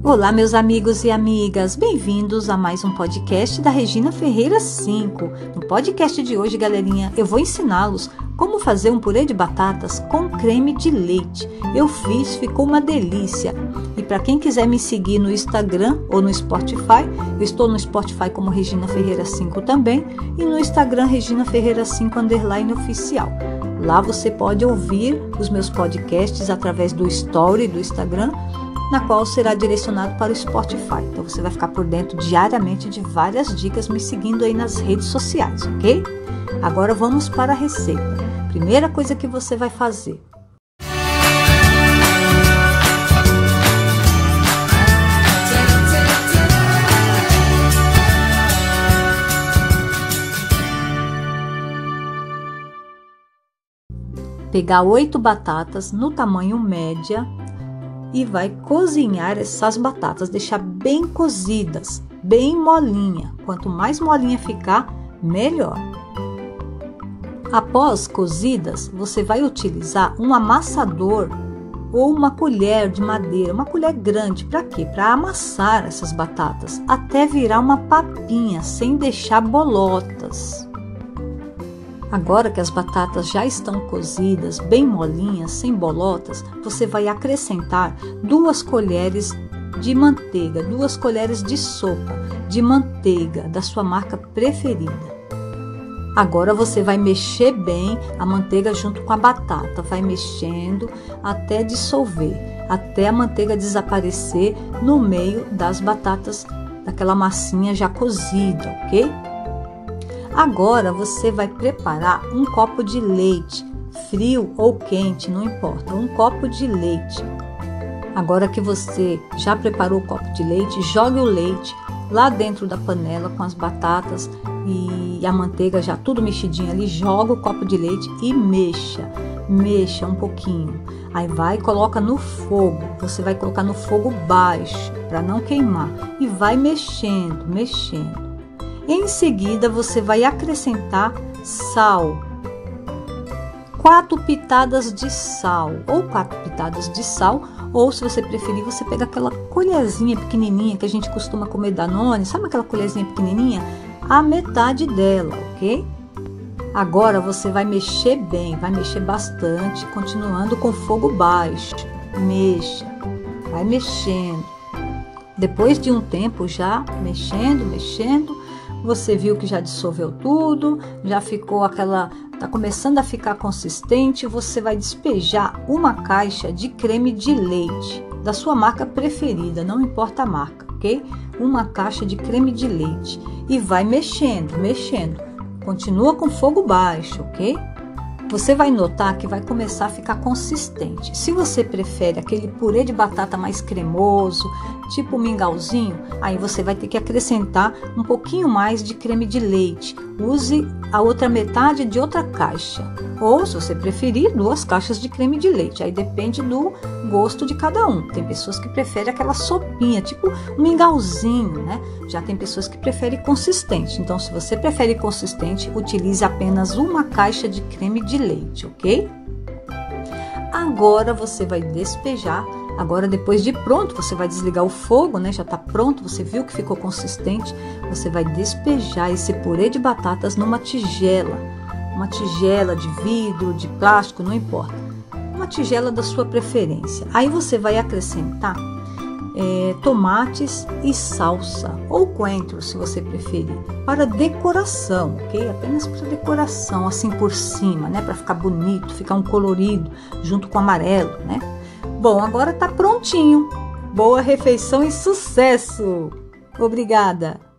Olá, meus amigos e amigas, bem-vindos a mais um podcast da Regina Ferreira 5. No podcast de hoje, galerinha, eu vou ensiná-los como fazer um purê de batatas com creme de leite. Eu fiz, ficou uma delícia. E para quem quiser me seguir no Instagram ou no Spotify, eu estou no Spotify como Regina Ferreira 5 também e no Instagram Regina Ferreira 5 _oficial. Lá você pode ouvir os meus podcasts através do Story do Instagram, na qual será direcionado para o Spotify. Então você vai ficar por dentro diariamente de várias dicas me seguindo aí nas redes sociais, ok? Agora vamos para a receita. Primeira coisa que você vai fazer: pegar 8 batatas no tamanho média e vai cozinhar essas batatas, deixar bem cozidas, bem molinha. Quanto mais molinha ficar, melhor. Após cozidas, você vai utilizar um amassador ou uma colher de madeira, uma colher grande. Para quê? Para amassar essas batatas até virar uma papinha, sem deixar bolotas. Agora que as batatas já estão cozidas, bem molinhas, sem bolotas, você vai acrescentar 2 colheres de manteiga, 2 colheres de sopa de manteiga da sua marca preferida. Agora você vai mexer bem a manteiga junto com a batata, vai mexendo até dissolver, até a manteiga desaparecer no meio das batatas, daquela massinha já cozida, ok? Agora você vai preparar um copo de leite, frio ou quente, não importa, um copo de leite. Agora que você já preparou o copo de leite, jogue o leite lá dentro da panela com as batatas e a manteiga já tudo mexidinho ali, joga o copo de leite e mexa um pouquinho. Aí vai e coloca no fogo, você vai colocar no fogo baixo para não queimar e vai mexendo. Em seguida, você vai acrescentar sal, 4 pitadas de sal, ou se você preferir, você pega aquela colherzinha pequenininha que a gente costuma comer Danone, sabe aquela colherzinha pequenininha? A metade dela, ok? Agora você vai mexer bem, vai mexer bastante, continuando com fogo baixo, vai mexendo. Depois de um tempo já mexendo, você viu que já dissolveu tudo, já ficou tá começando a ficar consistente. Você vai despejar uma caixa de creme de leite da sua marca preferida, não importa a marca, ok? Uma caixa de creme de leite e vai mexendo. Continua com fogo baixo, ok? Você vai notar que vai começar a ficar consistente. Se você prefere aquele purê de batata mais cremoso, tipo mingauzinho, aí você vai ter que acrescentar um pouquinho mais de creme de leite. Use a outra metade de outra caixa. Ou, se você preferir, 2 caixas de creme de leite. Aí depende do gosto de cada um. Tem pessoas que preferem aquela sopinha, tipo um mingauzinho, né? Já tem pessoas que preferem consistente. Então, se você prefere consistente, utilize apenas uma caixa de creme de leite, ok? Agora você vai despejar. Agora, depois de pronto, você vai desligar o fogo, né? Já tá pronto, você viu que ficou consistente. Você vai despejar esse purê de batatas numa tigela. Uma tigela de vidro, de plástico, não importa. Uma tigela da sua preferência. Aí você vai acrescentar tomates e salsa, ou coentro, se você preferir, para decoração, ok? Apenas para decoração, assim por cima, né? Para ficar bonito, ficar um colorido junto com amarelo, né? Bom, agora tá prontinho. Boa refeição e sucesso! Obrigada!